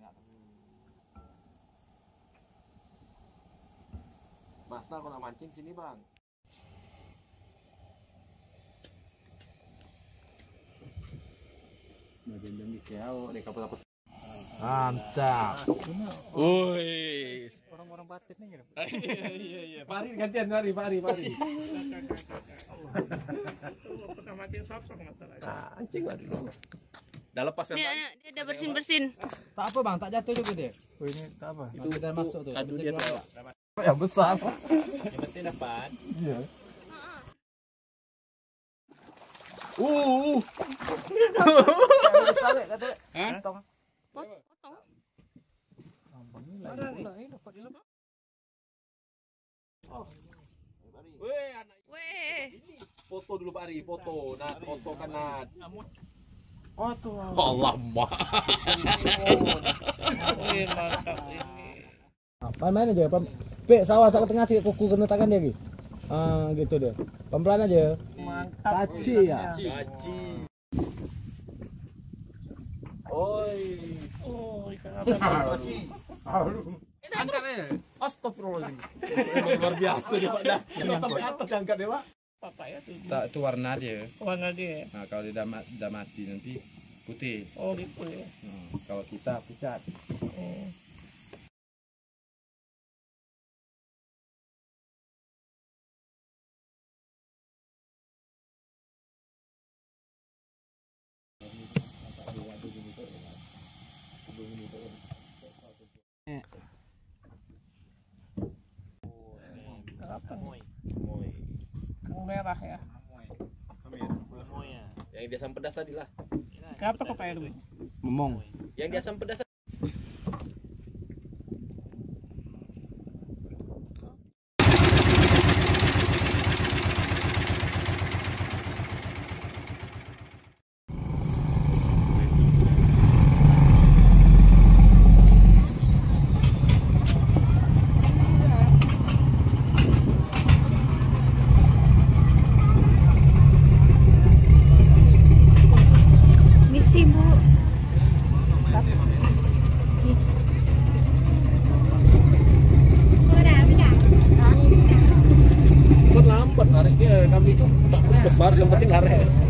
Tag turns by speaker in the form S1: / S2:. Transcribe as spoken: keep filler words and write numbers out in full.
S1: Mas Nal kalau mancing sini bang.
S2: Mantap.
S1: Woi.
S2: Orang-orang batin nih.
S1: Iya iya iya. Pari gantian pari pari pari.
S3: Pernah mancing sop-sop masalahnya.
S1: Mancing lah dulu. Udah lepas kan?
S4: Dia, dia udah bersin-bersin.
S2: Tak apa bang, tak jatuh juga dia. Oh ini tak apa. Itu udah masuk tuh.
S1: Aduh dia tuh.
S2: Ya besar.
S1: Yang penting dapat.
S2: Iya.
S1: Uh.
S2: Hah?
S4: Potong.
S1: Weh, anak.
S4: Weh.
S1: Foto dulu Pak Ari, foto. Nah, foto kanan.
S2: Oh tuh.
S1: Allah mak.
S3: Wih, mantap ini.
S2: Apa main aja, Pam. Pek sawah tak tengah sih kuku kena tangan dia gitu. Ah gitu dia. Pelan-pelan aja.
S3: Mantap.
S2: Kaci ya.
S1: Gaji. Oi.
S3: Oh, ikan apa?
S1: Angkat aja. Astagfirullahaladzim. Luar biasa dia Pak dah. Sampai atas angkat dia Pak.
S3: Papaya tuh.
S2: Tak itu warna dia.
S3: Warna dia.
S2: Nah kalau dia udah, udah mati nanti putih.
S3: Oh gitu ya.
S2: Nah, kalau kita pucat.
S3: Oh. Apa nih? Kang merah ya.
S1: Yang di asam pedas tadi lah.
S3: Kenapa kok kayak dulu?
S2: Memong.
S1: Yang di asam pedas.
S4: Misi Bu.
S1: Lambat nariknya, kami itu tak besar, yang penting narik.